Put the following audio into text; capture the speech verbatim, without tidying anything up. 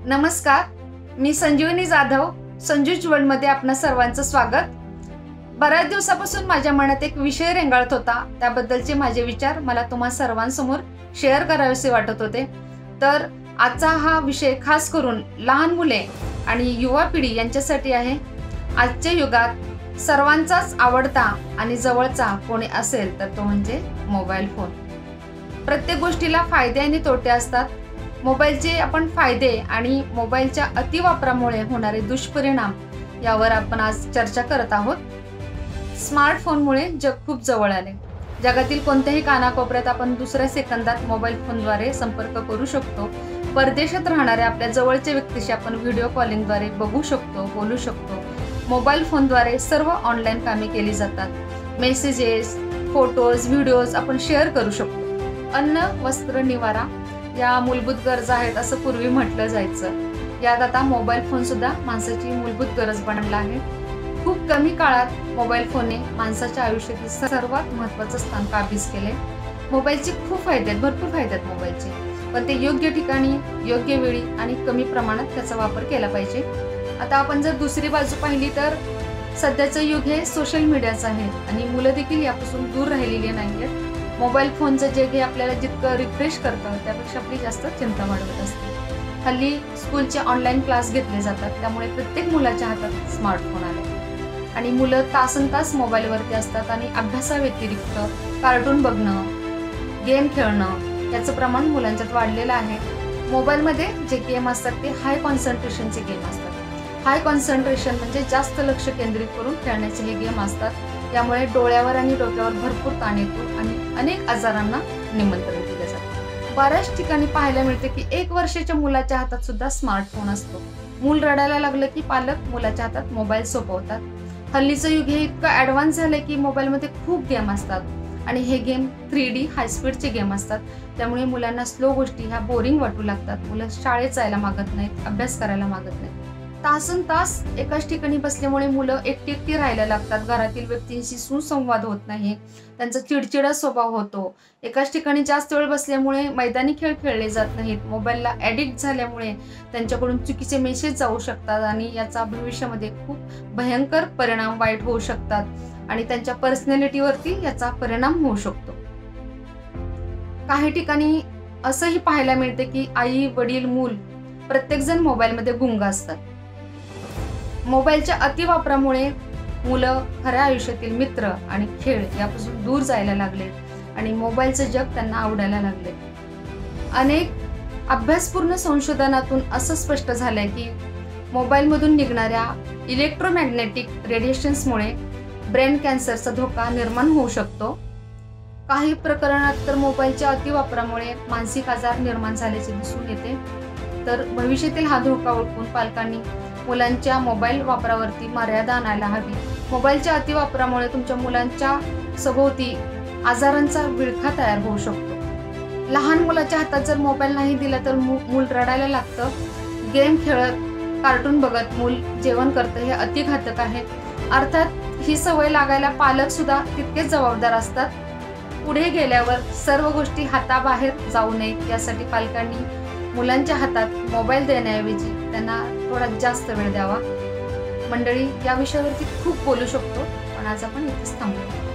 नमस्कार, मी संजीवनी जाधव संजूज वर्ल्डमध्ये आपणा सर्वांचं स्वागत। बऱ्याच दिवसापासून माझ्या मनात एक विषय रेंगाळत होता, त्याबद्दलचे माझे विचार मला तुम्हा सर्वांसमोर शेअर करावेसे वाटत होते। तर आजचा हा विषय खास करून लहान मुले आणि युवा पिढी यांच्यासाठी आहे। आजच्या युगात सर्वांचाच आवडता आणि जवळचा कोणी असेल तर तो म्हणजे मोबाईल फोन। प्रत्येक गोष्टीला फायदे आणि तोटे असतात। मोबाईलचे आपण फायदे आणि मोबाईलच्या अतिवापरामुळे होणारे दुष्परिणाम यावर आपण आज चर्चा करत आहोत। स्मार्टफोनमुळे जग खूप जवळ आले। जगातील कोणत्याही कानाकोपऱ्यात आपण दुसऱ्या सेकंदात मोबाईल फोनद्वारे संपर्क करू शकतो। परदेशात राहणाऱ्या आपल्या जवळच्या व्यक्तीशी आपण व्हिडिओ कॉलिंगद्वारे बघू शकतो, बोलू शकतो। मोबाईल फोनद्वारे सर्व ऑनलाईन कामे केली जातात। मेसेजेस, फोटोज, व्हिडिओज आपण शेअर करू शकतो। अन्न, वस्त्र, निवारा या मूलभूत गरजा आहेत असं पूर्वी म्हटलं जायचं। यात आता मोबाईल फोन सुद्धा माणसाची मूलभूत गरज बनला आहे। खूप कमी काळात मोबाईल फोनने माणसाच्या आयुष्यातील सर्वात महत्त्वाचं स्थान काबीज केले। मोबाईलचे खूप फायदे आहेत, भरपूर फायदे आहेत मोबाईलचे, पण ते योग्य ठिकाणी, योग्य वेळी आणि कमी प्रमाणात त्याचा वापर केला पाहिजे। आता आपण जर दुसरी बाजू पाहिली तर सध्याचं युग हे सोशल मीडियाचं आहे आणि मुलं देखील यापासून दूर राहिलेली नाहीयेत। मोबाईल फोनचं जग हे आपल्याला जितकं रिफ्रेश करतं त्यापेक्षा आपली जास्त चिंता वाढवत असते। हल्ली स्कूलचे ऑनलाईन क्लास घेतले जातात, त्यामुळे प्रत्येक मुलाच्या हातात स्मार्टफोन आले आणि मुलं तासनतास मोबाईलवरती असतात आणि अभ्यासाव्यतिरिक्त कार्टून बघणं, गेम खेळणं याचं प्रमाण मुलांच्यात वाढलेलं आहे। मोबाईलमध्ये जे गेम असतात ते हाय कॉन्सन्ट्रेशनचे गेम असतात। हाय कॉन्सन्ट्रेशन म्हणजे जास्त लक्ष केंद्रित करून खेळण्याचे हे गेम असतात। त्यामुळे डोळ्यावर आणि डोक्यावर भरपूर ताण येतो आणि अनेक आजारांना निमंत्रण दिले जाते। बऱ्याच ठिकाणी पाहायला मिळते की एक वर्षाच्या मुलाच्या हातात सुद्धा स्मार्टफोन असतो। मूल रडायला लागलं की पालक मुलाच्या हातात मोबाईल सोपवतात। हल्लीचं युग हे इतकं ॲडव्हान्स झालंय की मोबाईलमध्ये खूप गेम असतात आणि हे गेम थ्री डी हाय स्पीडचे गेम असतात। त्यामुळे मुलांना स्लो गोष्टी ह्या बोरिंग वाटू लागतात। मुलं शाळेत जायला मागत नाहीत, अभ्यास करायला मागत नाहीत। तासन तास एकाच ठिकाणी बसल्यामुळे मुलं एकटी एकटी राहायला लागतात। घरातील व्यक्तींशी सुसंवाद होत नाही, त्यांचा चिडचिडा स्वभाव होतो। एकाच ठिकाणी जास्त वेळ बसल्यामुळे मैदानी खेळ खेळले जात नाहीत। मोबाईलला ॲडिक्ट झाल्यामुळे त्यांच्याकडून चुकीचे मेसेज जाऊ शकतात आणि याचा भविष्यामध्ये खूप भयंकर परिणाम वाईट होऊ शकतात आणि त्यांच्या पर्सनॅलिटीवरती याचा परिणाम होऊ शकतो। काही ठिकाणी असंही पाहायला मिळते की आई, वडील, मूल प्रत्येकजण मोबाईलमध्ये गुंग असतात। मोबाईलच्या अतिवापरामुळे मुलं खऱ्या आयुष्यातील मित्र आणि खेळ यापासून दूर जायला लागले आणि मोबाईलचं जग त्यांना आवडायला लागले। अनेक अभ्यासपूर्ण संशोधनातून असं स्पष्ट झालंय की मोबाईलमधून निघणाऱ्या इलेक्ट्रोमॅग्नेटिक रेडिएशन्समुळे ब्रेन कॅन्सरचा धोका निर्माण होऊ शकतो। काही प्रकरणात तर मोबाईलच्या अतिवापरामुळे मानसिक आजार निर्माण झाल्याचे दिसून येते। तर भविष्यातील हा धोका ओळखून पालकांनी मुलांच्या मोबाईल वापरावरती मर्यादा आणायला हवी। मोबाईलच्या अतिवापरामुळे तुमच्या मुलांच्या सभोवती आजारांचा विळखा तयार होऊ शकतो। लहान मुलाच्या हातात जर मोबाईल नाही दिला तर मूल रडायला लागतं। गेम खेळत, कार्टून बघत मूल जेवण करतं, हे अतिघातक आहे। अर्थात ही सवय लागायला पालक सुद्धा तितकेच जबाबदार असतात। पुढे गेल्यावर सर्व गोष्टी हाताबाहेर जाऊ नयेत यासाठी पालकांनी मुलांच्या हातात मोबाईल देण्याऐवजी त्यांना थोडा जास्त वेळ द्यावा। मंडळी, या विषयावरती खूप बोलू शकतो, पण आज आपण इथेच थांबू।